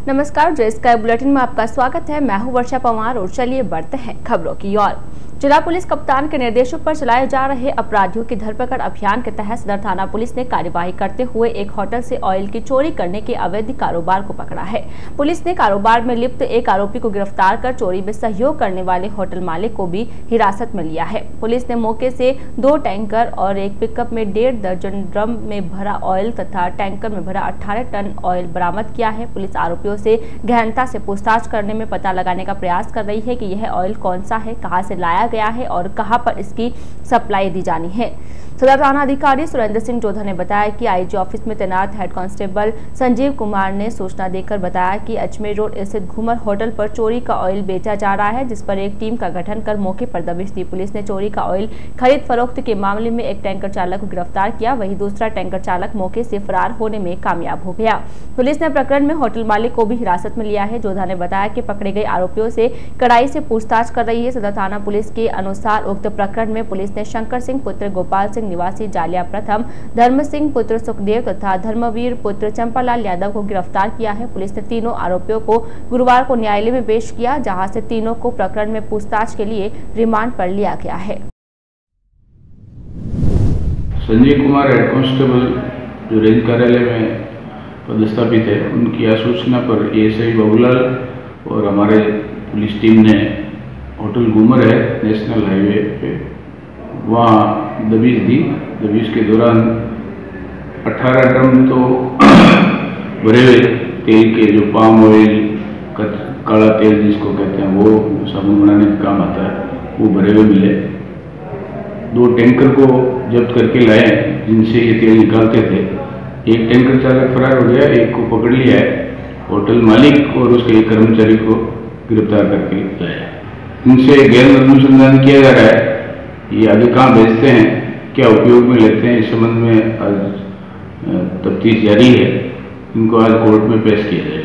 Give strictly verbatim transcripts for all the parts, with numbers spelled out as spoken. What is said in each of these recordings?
नमस्कार, जय sky bulletin में आपका स्वागत है। मैं हूं वर्षा पवार और चलिए बढ़ते हैं खबरों की ओर। जिला पुलिस कप्तान के निर्देशों पर चलाए जा रहे अपराधियों की धरपकड़ अभियान के तहत सदर थाना पुलिस ने कार्यवाही करते हुए एक होटल से ऑयल की चोरी करने के अवैध कारोबार को पकड़ा है। पुलिस ने कारोबार में लिप्त एक आरोपी को गिरफ्तार कर चोरी में सहयोग करने वाले होटल मालिक को भी हिरासत में लिया है। पुलिस ने मौके से दो टैंकर और एक पिकअप में डेढ़ दर्जन ड्रम में भरा ऑयल तथा टैंकर में भरा अठारह टन ऑयल बरामद किया है। पुलिस आरोपियों से गहनता से पूछताछ करने में पता लगाने का प्रयास कर रही है कि यह ऑयल कौन सा है, कहां से लाया गया है और कहां पर इसकी सप्लाई दी जानी है। सदर थाना अधिकारी सुरेंद्र सिंह जोधा ने बताया कि आईजी ऑफिस में तैनात हेड कांस्टेबल संजीव कुमार ने सूचना देकर बताया कि अजमेर रोड स्थित घूमर होटल पर चोरी का ऑयल बेचा जा रहा है, जिस पर एक टीम का गठन कर मौके पर दबिश दी। पुलिस ने चोरी का ऑयल खरीद फरोख्त के मामले में एक टैंकर चालक को गिरफ्तार किया, वहीं दूसरा टैंकर चालक मौके से फरार होने में कामयाब हो गया। पुलिस ने प्रकरण में होटल मालिक को भी हिरासत में लिया है। जोधा ने बताया कि पकड़े गए आरोपियों से कड़ाई से पूछताछ कर रही है। सदर थाना पुलिस के अनुसार उक्त प्रकरण में पुलिस ने शंकर सिंह पुत्र गोपाल सिंह निवासी जालिया प्रथम, धर्म सिंह पुत्र सुखदेव तथा धर्मवीर पुत्र चंपालाल यादव को गिरफ्तार किया है। पुलिस ने तीनों आरोपियों को गुरुवार को न्यायालय में पेश किया, जहां से तीनों को प्रकरण में पूछताछ के लिए रिमांड पर लिया गया है। संजीव कुमार हेड कांस्टेबल जो रेंज कार्यालय में पदस्थापित है, उनकी आसूचना पर एएसआई बाबूलाल और हमारे पुलिस टीम ने होटल घूमर है नेशनल हाईवे पे, वहाँ दबिश दी। दबिश के दौरान अठारह ड्रम तो भरे हुए तेल के, जो पाम ऑयल, काला तेल जिसको कहते हैं, वो साबुन बनाने का काम आता है, वो भरे हुए मिले। दो टैंकर को जब्त करके लाए जिनसे ये तेल निकालते थे। एक टैंकर चालक फरार हो गया, एक को पकड़ लिया है। होटल मालिक और उसके एक कर्मचारी को गिरफ्तार करके लाया। इनसे गैर अनुसंधान किया जा रहा है, ये आगे कहाँ भेजते हैं, क्या उपयोग में लेते हैं, इस संबंध में आज तफ्तीश जारी है। इनको आज कोर्ट में पेश किया जाएगा।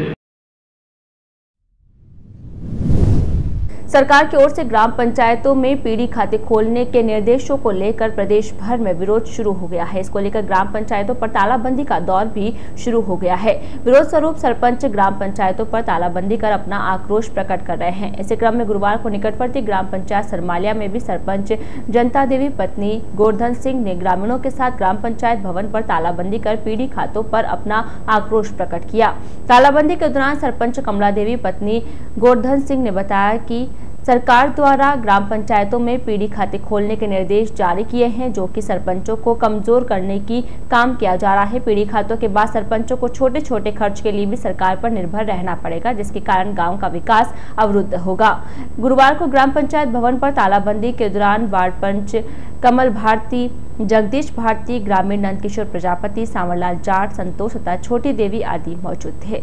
सरकार की ओर से ग्राम पंचायतों में पीढ़ी खाते खोलने के निर्देशों को लेकर प्रदेश भर में विरोध शुरू हो गया है। इसको लेकर ग्राम पंचायतों पर तालाबंदी का दौर भी शुरू हो गया है। विरोध स्वरूप सरपंच ग्राम पंचायतों पर तालाबंदी कर अपना आक्रोश प्रकट कर रहे हैं। इसी क्रम में गुरुवार को निकटवर्ती ग्राम पंचायत सरमालिया में भी सरपंच जनता देवी पत्नी गोवर्धन सिंह ने ग्रामीणों के साथ ग्राम पंचायत भवन पर तालाबंदी कर पीढ़ी खातों पर अपना आक्रोश प्रकट किया। तालाबंदी के दौरान सरपंच कमला देवी पत्नी गोवर्धन सिंह ने बताया कि सरकार द्वारा ग्राम पंचायतों में पीढ़ी खाते खोलने के निर्देश जारी किए हैं, जो कि सरपंचों को कमजोर करने की काम किया जा रहा है। पीढ़ी खातों के बाद सरपंचों को छोटे छोटे खर्च के लिए भी सरकार पर निर्भर रहना पड़ेगा, जिसके कारण गांव का विकास अवरुद्ध होगा। गुरुवार को ग्राम पंचायत भवन पर तालाबंदी के दौरान वार्ड पंच कमल भारती, जगदीश भारती, ग्रामीण नंदकिशोर प्रजापति, सांवरलाल जाट, संतोष तथा छोटी देवी आदि मौजूद थे।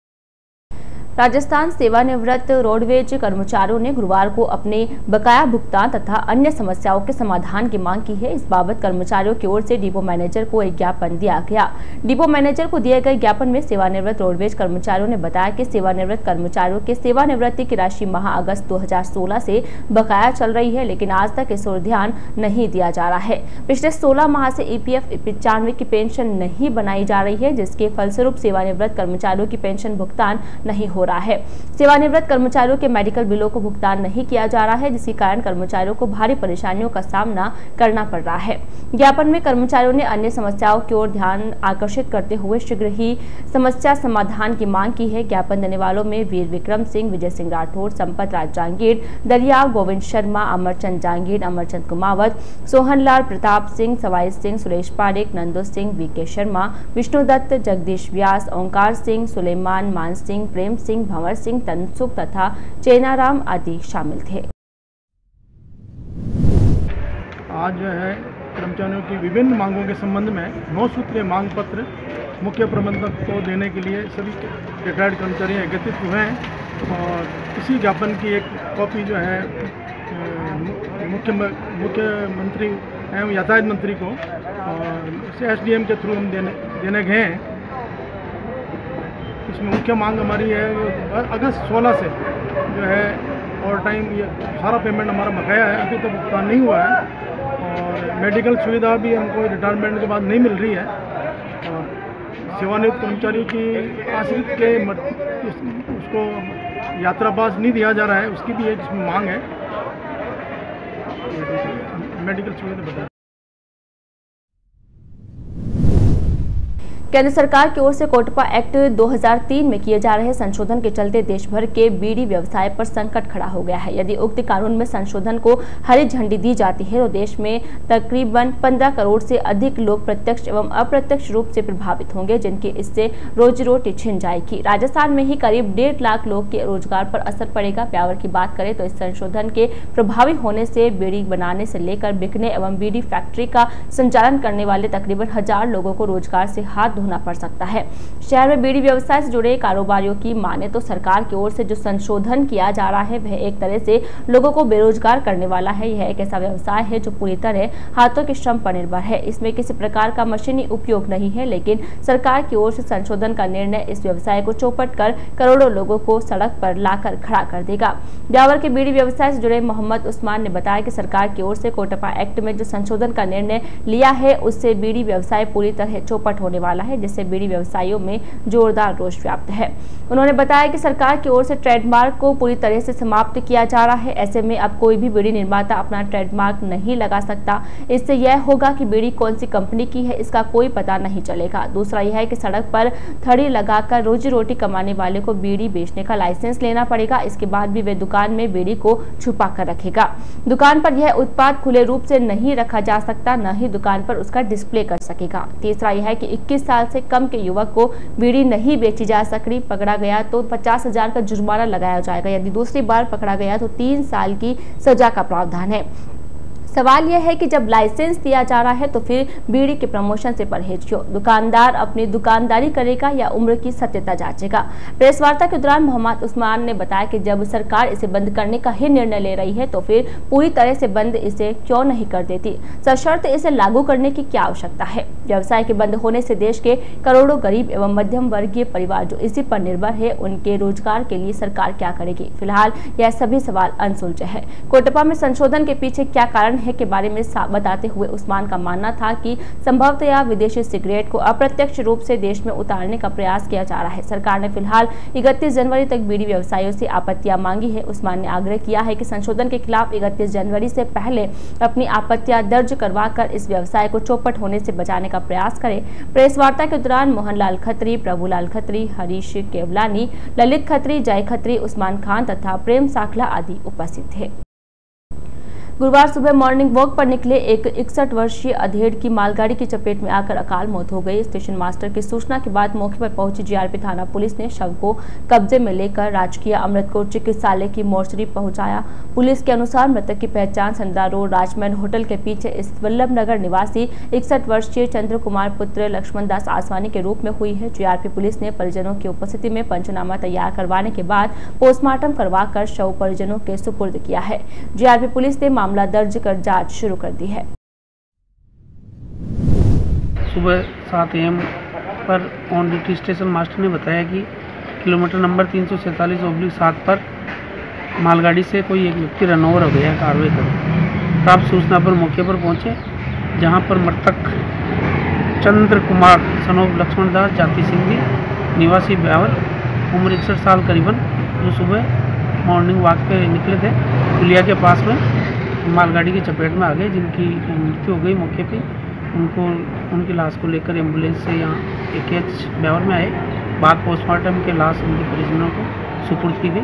राजस्थान सेवानिवृत्त रोडवेज कर्मचारियों ने गुरुवार को अपने बकाया भुगतान तथा अन्य समस्याओं के समाधान की मांग की है। इस बाबत कर्मचारियों की ओर से डिपो मैनेजर को एक ज्ञापन दिया गया। डिपो मैनेजर को दिए गए ज्ञापन में सेवानिवृत्त रोडवेज कर्मचारियों ने बताया कि सेवानिवृत्त कर्मचारियों के सेवानिवृत्ति की राशि माह अगस्त दो हजार सोलह से बकाया चल रही है, लेकिन आज तक इस ओर ध्यान नहीं दिया जा रहा है। पिछले सोलह माह से ईपीएफ पचानवे की पेंशन नहीं बनाई जा रही है, जिसके फलस्वरूप सेवानिवृत्त कर्मचारियों की पेंशन भुगतान नहीं हो रहा है। सेवानिवृत्त कर्मचारियों के मेडिकल बिलों को भुगतान नहीं किया जा रहा है, जिसके कारण कर्मचारियों को भारी परेशानियों का सामना करना पड़ रहा है। ज्ञापन में कर्मचारियों ने अन्य समस्याओं की ओर ध्यान आकर्षित करते हुए शीघ्र ही समस्या समाधान की मांग की है। ज्ञापन देने वालों में वीर विक्रम सिंह, विजय सिंह राठौर, संपत राज जांगीर, दरियाव गोविंद शर्मा, अमरचंद जांगीर, अमरचंद कुमावत, सोहनलाल प्रताप सिंह, सवाई सिंह, सुरेश पारेख, नंदो सिंह, वीके शर्मा, विष्णुदत्त, जगदीश व्यास, ओंकार सिंह, सुलेमान, मान सिंह, प्रेम सिंह, भंवर सिंह, तनसुख तथा चेनाराम आदि शामिल थे। आज जो है कर्मचारियों की विभिन्न मांगों के संबंध में नौ सूत्रीय मांग पत्र मुख्य प्रबंधक को देने के लिए सभी रिटायर्ड कर्मचारी एकत्रित हुए हैं और इसी ज्ञापन की एक कॉपी जो है मुख्य मुख्यमंत्री एवं यातायात मंत्री को और एसडीएम के थ्रू हम देने देने गए हैं। इसमें मुख्य मांग हमारी है अगस्त सोलह से जो है और टाइम ये सारा पेमेंट हमारा बकाया है, अभी तक भुगतान नहीं हुआ है और मेडिकल सुविधा भी हमको रिटायरमेंट के बाद नहीं मिल रही है। और सेवानिवृत्त कर्मचारियों की आश्रित के मत, उस, उसको यात्रापास नहीं दिया जा रहा है, उसकी भी एक इसमें मांग है। मेडिकल सुविधा बता। केंद्र सरकार की ओर से कोटपा एक्ट दो हज़ार तीन में किए जा रहे संशोधन के चलते देश भर के बीड़ी व्यवसाय पर संकट खड़ा हो गया है। यदि उक्त कानून में संशोधन को हरी झंडी दी जाती है तो देश में तकरीबन पंद्रह करोड़ से अधिक लोग प्रत्यक्ष एवं अप्रत्यक्ष रूप से प्रभावित होंगे, जिनकी इससे रोजी रोटी छिन जाएगी। राजस्थान में ही करीब डेढ़ लाख लोग के रोजगार पर असर पड़ेगा। ब्यावर की बात करें तो इस संशोधन के प्रभावी होने से बीड़ी बनाने से लेकर बिकने एवं बीड़ी फैक्ट्री का संचालन करने वाले तकरीबन हजार लोगों को रोजगार से हाथ होना पड़ सकता है। शहर में बीड़ी व्यवसाय से जुड़े कारोबारियों की माने तो सरकार की ओर से जो संशोधन किया जा रहा है वह एक तरह से लोगों को बेरोजगार करने वाला है। यह एक ऐसा व्यवसाय है जो पूरी तरह हाथों के श्रम पर निर्भर है। इसमें किसी प्रकार का मशीनी उपयोग नहीं है, लेकिन सरकार की ओर से संशोधन का निर्णय इस व्यवसाय को चौपट कर करोड़ों लोगों को सड़क पर लाकर खड़ा कर देगा। ब्यावर के बीड़ी व्यवसाय से जुड़े मोहम्मद उस्मान ने बताया कि सरकार की ओर से कोटपा एक्ट में जो संशोधन का निर्णय लिया है उससे बीड़ी व्यवसाय पूरी तरह चौपट होने वाला है, जिससे बीड़ी व्यवसायियों में जोरदार रोष व्याप्त है। उन्होंने बताया कि सरकार की ओर से ट्रेडमार्क को पूरी तरह से समाप्त किया जा रहा है। ऐसे में अब कोई भी बीड़ी निर्माता अपना ट्रेडमार्क नहीं लगा सकता। इससे यह होगा कि बीड़ी कौन सी कंपनी की है इसका कोई पता नहीं चलेगा। दूसरा यह है कि सड़क पर थड़ी लगाकर रोजी रोटी कमाने वाले को बीड़ी बेचने का लाइसेंस लेना पड़ेगा। इसके बाद भी वे दुकान में बीड़ी को छुपा कर रखेगा। दुकान पर यह उत्पाद खुले रूप से नहीं रखा जा सकता, न ही दुकान पर उसका डिस्प्ले कर सकेगा। तीसरा यह है कि इक्कीस साल से कम के युवक को बीड़ी नहीं बेची जा सकती। पकड़ा गया तो पचास हजार का जुर्माना लगाया जाएगा। यदि दूसरी बार पकड़ा गया तो तीन साल की सजा का प्रावधान है। सवाल यह है कि जब लाइसेंस दिया जा रहा है तो फिर बीड़ी के प्रमोशन से परहेज क्यों? दुकानदार अपनी दुकानदारी करेगा या उम्र की सत्यता जांचेगा? प्रेस वार्ता के दौरान मोहम्मद उस्मान ने बताया कि जब सरकार इसे बंद करने का ही निर्णय ले रही है तो फिर पूरी तरह से बंद इसे क्यों नहीं कर देती? सशर्त इसे लागू करने की क्या आवश्यकता है? व्यवसाय के बंद होने से देश के करोड़ों गरीब एवं मध्यम वर्गीय परिवार जो इसी पर निर्भर है, उनके रोजगार के लिए सरकार क्या करेगी? फिलहाल यह सभी सवाल अनसुलझे हैं। कोटपा में संशोधन के पीछे क्या कारण है के बारे में बताते हुए उस्मान का मानना था कि संभवतया विदेशी सिगरेट को अप्रत्यक्ष रूप से देश में उतारने का प्रयास किया जा रहा है। सरकार ने फिलहाल इकतीस जनवरी तक बीड़ी व्यवसायियों से आपत्तियां मांगी है। उस्मान ने आग्रह किया है कि संशोधन के खिलाफ इकतीस जनवरी से पहले अपनी आपत्तियां दर्ज करवाकर इस व्यवसाय को चौपट होने से बचाने का प्रयास करें। प्रेस वार्ता के दौरान मोहनलाल खत्री, प्रभुलाल खत्री, हरीश केवलानी, ललित खत्री, जय खत्री, उस्मान खान तथा प्रेम साखला आदि उपस्थित थे। गुरुवार सुबह मॉर्निंग वॉक पर निकले एक इकसठ वर्षीय अधेड़ की मालगाड़ी की चपेट में आकर अकाल मौत हो गई। स्टेशन मास्टर की सूचना के बाद मौके पर पहुंची जीआरपी थाना पुलिस ने शव को कब्जे में लेकर राजकीय अमृतकोट चिकित्सालय की मोर्चरी पहुंचाया। पुलिस के अनुसार मृतक की पहचान संद्रा रोड राजमहल होटल के पीछे स्थित वल्लभ नगर निवासी इकसठ वर्षीय चंद्र कुमार पुत्र लक्ष्मण दास आसवानी के रूप में हुई है। जीआरपी पुलिस ने परिजनों की उपस्थिति में पंचनामा तैयार करवाने के बाद पोस्टमार्टम करवाकर शव परिजनों के सुपुर्द किया है। जीआरपी पुलिस ने मामला दर्ज कर जांच शुरू कर दी है। सुबह सात एम पर ऑन ड्यूटी स्टेशन मास्टर ने बताया कि किलोमीटर नंबर तीन सौ सैंतालीस ओब्लिक सात पर मालगाड़ी से कोई एक व्यक्ति रनओवर हो गया कार्रवाई कर। प्राप्त सूचना पर मौके पर पहुंचे, जहां पर मृतक चंद्र कुमार सनोब लक्ष्मण दास जाति सिंधी निवासी ब्यावर उम्र इकसठ साल करीबन, जो सुबह मॉर्निंग वॉक पे निकले थे, पुलिया के पास में मालगाड़ी की चपेट में आ गए, जिनकी मृत्यु हो गई मौके पे। उनको उनकी लाश को लेकर एम्बुलेंस से यहाँ ए एच ब्यावर में आए। बाद पोस्टमार्टम के लाश उनके परिजनों को सुपुर्द की गई।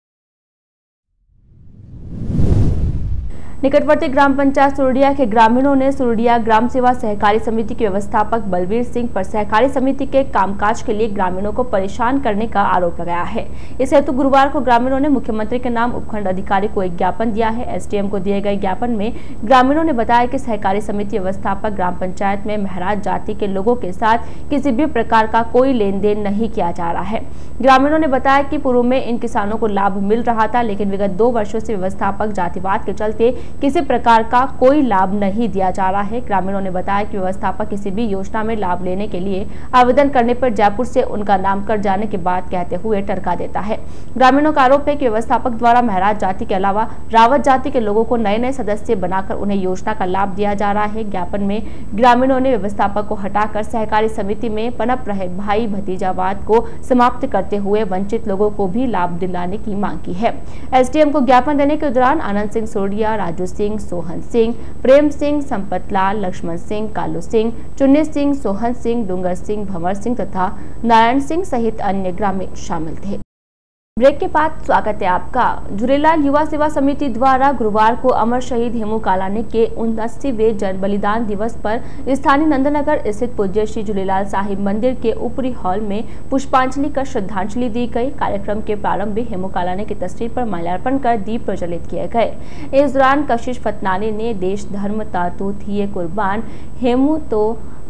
निकटवर्ती ग्राम पंचायत सुरडिया के ग्रामीणों ने सुरडिया ग्राम सेवा सहकारी समिति के व्यवस्थापक बलवीर सिंह पर सहकारी समिति के कामकाज के लिए ग्रामीणों को परेशान करने का आरोप लगाया है। इस हेतु गुरुवार को ग्रामीणों ने मुख्यमंत्री के नाम उपखंड अधिकारी को एक ज्ञापन दिया है। एसडीएम को दिए गए ज्ञापन में ग्रामीणों ने बताया कि सहकारी समिति व्यवस्थापक ग्राम पंचायत में महराज जाति के लोगों के साथ किसी भी प्रकार का कोई लेन देन नहीं किया जा रहा है। ग्रामीणों ने बताया कि पूर्व में इन किसानों को लाभ मिल रहा था, लेकिन विगत दो वर्षों से व्यवस्थापक जातिवाद के चलते किसी प्रकार का कोई लाभ नहीं दिया जा रहा है। ग्रामीणों ने बताया कि व्यवस्थापक किसी भी योजना में लाभ लेने के लिए आवेदन करने पर जयपुर से उनका नाम कर जाने के बाद कहते हुए टरका देता है। ग्रामीणों का आरोप है कि व्यवस्थापक द्वारा महराज जाति के अलावा रावत जाति के लोगों को नए नए सदस्य बनाकर उन्हें योजना का लाभ दिया जा रहा है। ज्ञापन में ग्रामीणों ने व्यवस्थापक को हटाकर सहकारी समिति में पनप रहे भाई भतीजावाद को समाप्त करते हुए वंचित लोगों को भी लाभ दिलाने की मांग की है। एसडीएम को ज्ञापन देने के दौरान आनंद सिंह सोडिया, राजू सिंह, सोहन सिंह, प्रेम सिंह, संपत लाल, लक्ष्मण सिंह, कालू सिंह, चुन्नी सिंह, सोहन सिंह, डूंगर सिंह, भंवर सिंह तथा नारायण सिंह सहित अन्य ग्रामीण शामिल थे। ब्रेक के बाद स्वागत है आपका। झूलेलाल युवा सेवा समिति द्वारा गुरुवार को अमर शहीद हेमू कालानी के उनअस्सीवें जन बलिदान दिवस पर स्थानीय नंदनगर स्थित पूज्य श्री झूलेलाल साहिब मंदिर के ऊपरी हॉल में पुष्पांजलि कर श्रद्धांजलि दी गई। कार्यक्रम के प्रारंभ में हेमू कालानी की तस्वीर पर माल्यार्पण कर दीप प्रज्वलित किए गए। इस दौरान कशिश फतनानी ने देश धर्म तातू थिए कुर्बान हेमू तो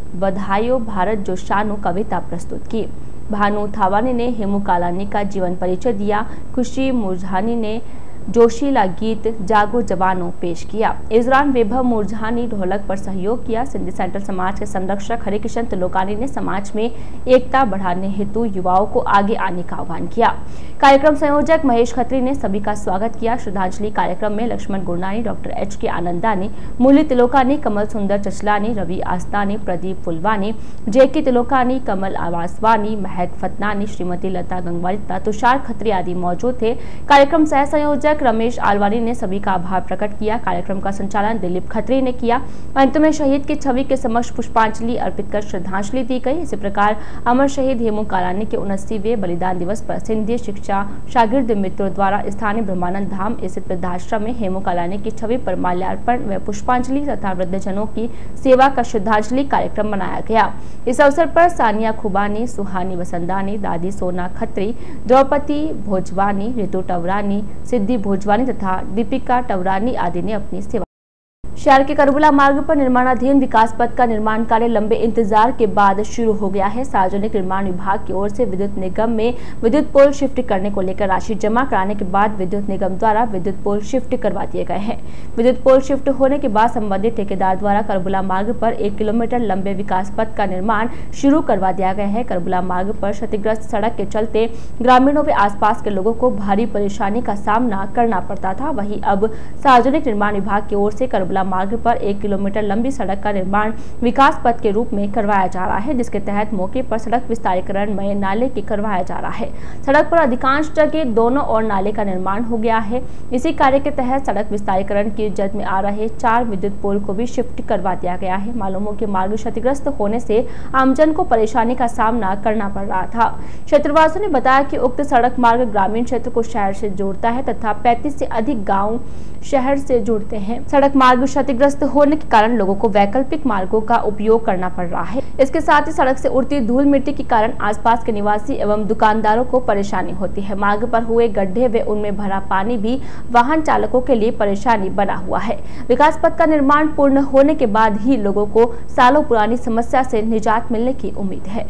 बधाइयो भारत जो शानु कविता प्रस्तुत की। भानु थावानी ने हेमू कालानी का जीवन परिचय दिया। खुशी मुरझानी ने जोशीला गीत जागो जवानों पेश किया। इस दौरान वैभव मुरझानी ढोलक पर सहयोग किया। सिंधी सेंटर समाज के संरक्षक हरिकिशन तिलोकानी ने समाज में एकता बढ़ाने हेतु युवाओं को आगे आने का आह्वान किया। कार्यक्रम संयोजक महेश खत्री ने सभी का स्वागत किया। श्रद्धांजलि कार्यक्रम में लक्ष्मण गुरनानी, डॉक्टर एच के आनंदानी, मुरली तिलोकानी, कमल सुंदर चचलानी, रवि आस्तानी, प्रदीप फुलवानी, जेके तिलोकानी, कमल आवासवानी, महक फतनानी, श्रीमती लता गंगवाली तथा तुषार खत्री आदि मौजूद थे। कार्यक्रम सह संयोजक रमेश आलवानी ने सभी का आभार प्रकट किया। कार्यक्रम का संचालन दिलीप खत्री ने किया। अंत में शहीद की छवि के समक्ष पुष्पांजलि अर्पित कर श्रद्धांजलि दी गई। इसी प्रकार अमर शहीद हेमू कालानी के उनअस्सीवें बलिदान दिवस पर सिंधी शिक्षा शागिर्द मित्रों द्वारा स्थानीय ब्रह्मानंद धाम स्थित वृद्धाश्रम में हेमू कालानी की छवि पर माल्यार्पण व पुष्पांजलि तथा वृद्धजनों की सेवा का श्रद्धांजलि कार्यक्रम मनाया गया। इस अवसर पर सानिया खुबानी, सुहानी वसंदानी, दादी सोना खत्री, द्रौपदी भोजवानी, ऋतु टवरानी, सिद्धि भोजवानी तथा दीपिका टवरानी आदि ने अपनी सेवा। शहर के करबला मार्ग पर निर्माणाधीन विकास पथ का निर्माण कार्य लंबे इंतजार के बाद शुरू हो गया है। सार्वजनिक निर्माण विभाग की ओर से विद्युत निगम में विद्युत पोल शिफ्ट करने को लेकर राशि जमा कराने के बाद विद्युत निगम द्वारा विद्युत पोल शिफ्ट करवा दिए गए हैं। विद्युत पोल शिफ्ट होने के बाद संबंधित ठेकेदार द्वारा करबला मार्ग पर एक किलोमीटर लंबे विकास पथ का निर्माण शुरू करवा दिया गया है। करबला मार्ग पर क्षतिग्रस्त सड़क के चलते ग्रामीणों व आसपास के लोगों को भारी परेशानी का सामना करना पड़ता था। वहीं अब सार्वजनिक निर्माण विभाग की ओर से करबला मार्ग पर एक किलोमीटर लंबी सड़क का निर्माण विकास पथ के रूप में करवाया जा रहा है, जिसके तहत मौके पर सड़क विस्तारीकरण में नाले की करवाया जा रहा है। सड़क पर अधिकांश जगह दोनों ओर नाले का निर्माण हो गया है। इसी कार्य के तहत सड़क विस्तारीकरण की जद में आ रहे चार विद्युत पोल को भी शिफ्ट करवा दिया गया है। मालूम हो कि मार्ग क्षतिग्रस्त होने से आमजन को परेशानी का सामना करना पड़ रहा था। क्षेत्रवासियों ने बताया कि उक्त सड़क मार्ग ग्रामीण क्षेत्र को शहर से जोड़ता है तथा पैंतीस से अधिक गाँव शहर से जुड़ते हैं। सड़क मार्ग क्षतिग्रस्त होने के कारण लोगों को वैकल्पिक मार्गों का उपयोग करना पड़ रहा है। इसके साथ ही सड़क से उड़ती धूल मिट्टी के कारण आसपास के निवासी एवं दुकानदारों को परेशानी होती है। मार्ग पर हुए गड्ढे व उनमें भरा पानी भी वाहन चालकों के लिए परेशानी बना हुआ है। विकास पथ का निर्माण पूर्ण होने के बाद ही लोगों को सालों पुरानी समस्या से निजात मिलने की उम्मीद है।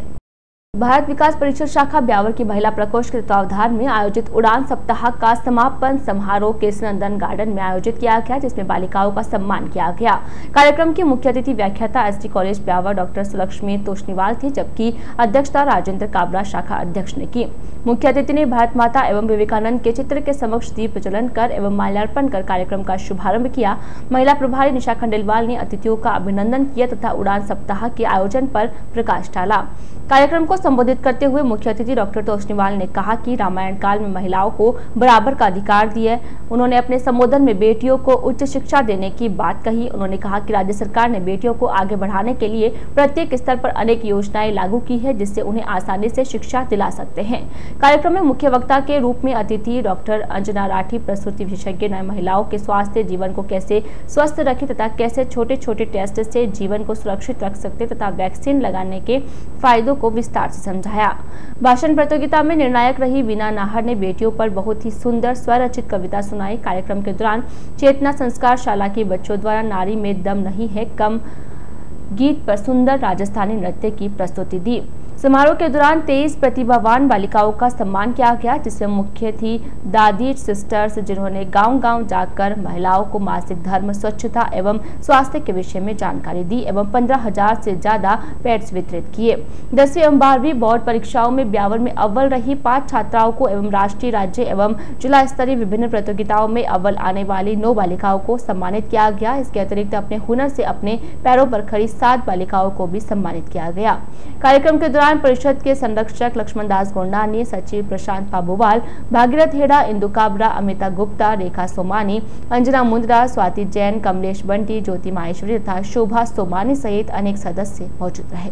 भारत विकास परिषद शाखा ब्यावर की महिला प्रकोष्ठ के तत्वावधान में आयोजित उड़ान सप्ताह का समापन समारोह कृष्णनंदन गार्डन में आयोजित किया गया, जिसमें बालिकाओं का सम्मान किया गया। कार्यक्रम की मुख्य अतिथि व्याख्याता ST college Beawar doctor Sulakshmi Toshniwal थी, जबकि अध्यक्षता राजेंद्र काबरा शाखा अध्यक्ष ने की। मुख्य अतिथि ने भारत माता एवं विवेकानंद के चित्र के समक्ष दीप प्रज्वलन कर एवं माल्यार्पण कर कार्यक्रम का शुभारंभ किया। महिला प्रभारी निशा खंडेलवाल ने अतिथियों का अभिनंदन किया तथा उड़ान सप्ताह के आयोजन पर प्रकाश डाला। कार्यक्रम को संबोधित करते हुए मुख्य अतिथि डॉक्टर तोष्णीवाल ने कहा कि रामायण काल में महिलाओं को बराबर का अधिकार दिए। उन्होंने अपने संबोधन में बेटियों को उच्च शिक्षा देने की बात कही। उन्होंने कहा कि राज्य सरकार ने बेटियों को आगे बढ़ाने के लिए प्रत्येक स्तर पर अनेक योजनाएं लागू की है, जिससे उन्हें आसानी से शिक्षा दिला सकते हैं। कार्यक्रम में मुख्य वक्ता के रूप में अतिथि डॉक्टर अंजना राठी प्रसूति विशेषज्ञ ने महिलाओं के स्वास्थ्य जीवन को कैसे स्वस्थ रखे तथा कैसे छोटे छोटे टेस्ट से जीवन को सुरक्षित रख सकते तथा वैक्सीन लगाने के फायदों को विस्तार से समझाया। भाषण प्रतियोगिता में निर्णायक रही वीना नाहर ने बेटियों पर बहुत ही सुंदर स्वरचित कविता सुनाई। कार्यक्रम के दौरान चेतना संस्कार शाला के बच्चों द्वारा नारी में दम नहीं है कम गीत पर सुंदर राजस्थानी नृत्य की प्रस्तुति दी। समारोह के दौरान तेईस प्रतिभावान बालिकाओं का सम्मान किया गया, जिसमें मुख्य थी दादी सिस्टर्स, जिन्होंने गांव-गांव जाकर महिलाओं को मासिक धर्म, स्वच्छता एवं स्वास्थ्य के विषय में जानकारी दी एवं पंद्रह हजार से ज्यादा पैड्स वितरित किए। दसवीं एवं बारहवीं बोर्ड परीक्षाओं में ब्यावर में अव्वल रही पांच छात्राओं को एवं राष्ट्रीय, राज्य एवं जिला स्तरीय विभिन्न प्रतियोगिताओं में अव्वल आने वाली नौ बालिकाओं को सम्मानित किया गया। इसके अतिरिक्त अपने हुनर से अपने पैरों पर खड़ी सात बालिकाओं को भी सम्मानित किया गया। कार्यक्रम के दौरान परिषद के संरक्षक लक्ष्मण दास गोंडानी, सचिव प्रशांत पाबूवाल, भागीरथ हेड़ा, इंदु काबरा, अमिता गुप्ता, रेखा सोमानी, अंजना मुंद्रा, स्वाति जैन, कमलेश बंटी, ज्योति माहेश्वरी तथा शोभा सोमानी सहित अनेक सदस्य मौजूद रहे।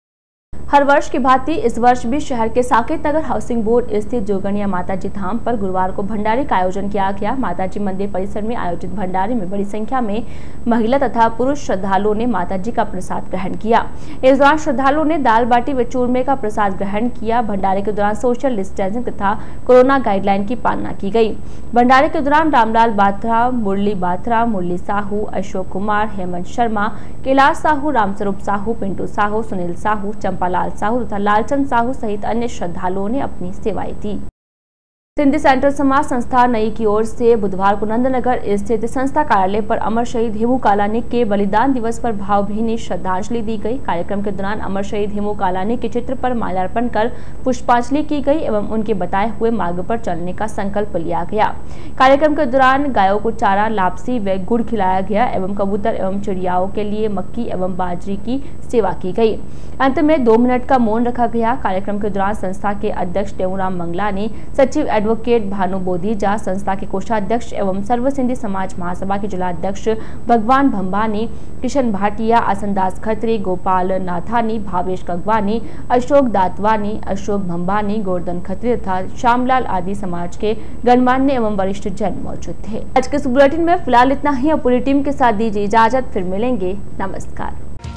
हर वर्ष की भांति इस वर्ष भी शहर के साकेत नगर हाउसिंग बोर्ड स्थित जोगनिया माताजी धाम पर गुरुवार को भंडारे का आयोजन किया गया। माताजी मंदिर परिसर में आयोजित भंडारे में बड़ी संख्या में महिला तथा पुरुष श्रद्धालुओं ने माताजी का प्रसाद ग्रहण किया। इस दौरान श्रद्धालुओं ने दाल बाटी व चूरमे का प्रसाद ग्रहण किया। भंडारे के दौरान सोशल डिस्टेंसिंग तथा कोरोना गाइडलाइन की पालना की गई। भंडारे के दौरान रामलाल बाथरा, मुरली बाथरा, मुरली साहू, अशोक कुमार, हेमंत शर्मा, कैलाश साहू, रामस्वरूप साहू, पिंटू साहू, सुनील साहू, चंपालाल साहू तथा लालचंद साहू सहित अन्य श्रद्धालुओं ने अपनी सेवाएं दी। सिंधी सेंट्रल समाज संस्था नई की ओर से बुधवार को नंदनगर स्थित संस्था कार्यालय पर अमर शहीद हेमू कालानी के बलिदान दिवस पर भावभीनी श्रद्धांजलि दी गई। कार्यक्रम के दौरान अमर शहीद हेमू कालानी के चित्र पर माल्यार्पण कर पुष्पांजलि की गई एवं उनके बताए हुए मार्ग पर चलने का संकल्प लिया गया। कार्यक्रम के दौरान गायों को चारा, लापसी व गुड़ खिलाया गया एवं कबूतर एवं चिड़ियाओं के लिए मक्की एवं बाजरी की सेवा की गई। अंत में दो मिनट का मौन रखा गया। कार्यक्रम के दौरान संस्था के अध्यक्ष टेऊराम मंगलानी, सचिव एडवोकेट भानु बोधीजा, संस्था के कोषाध्यक्ष एवं सर्व सिंधी समाज महासभा के जिला अध्यक्ष भगवान भंबानी, किशन भाटिया, आसनदास खत्री, गोपाल नाथानी, भावेश कगवानी, अशोक दातवानी, अशोक भंबानी, गोवर्धन खत्री तथा श्यामलाल आदि समाज के गणमान्य एवं वरिष्ठ जन मौजूद थे। आज के इस बुलेटिन में फिलहाल इतना ही। पूरी टीम के साथ दीजिए इजाजत, फिर मिलेंगे। नमस्कार।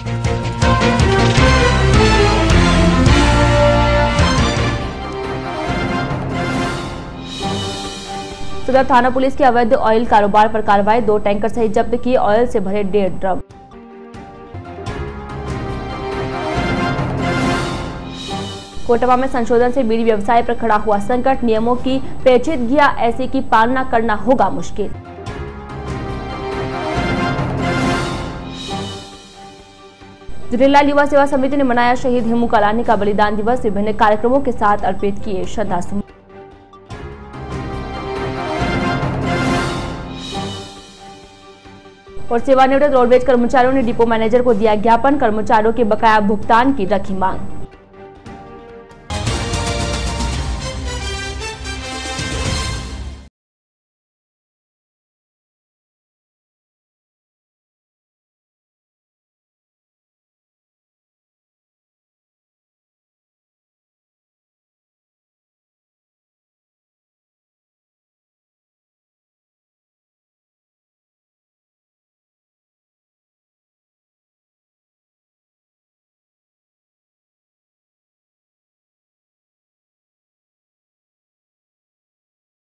सदर थाना पुलिस की अवैध ऑयल कारोबार पर कार्रवाई, दो टैंकर सहित जब्त किए ऑयल से भरे डेढ़ ड्रम। कोटवा में संशोधन से बीड़ी व्यवसाय पर खड़ा हुआ संकट, नियमों की पेचीदगियां ऐसी की पालना करना होगा मुश्किल। जूरीलाल युवा सेवा समिति ने मनाया शहीद हेमू कालानी का बलिदान दिवस, विभिन्न कार्यक्रमों के साथ अर्पित किए श्रद्धासुमन। और सेवानिवृत्त रोडवेज कर्मचारियों ने डिपो मैनेजर को दिया ज्ञापन, कर्मचारियों के बकाया भुगतान की रखी मांग।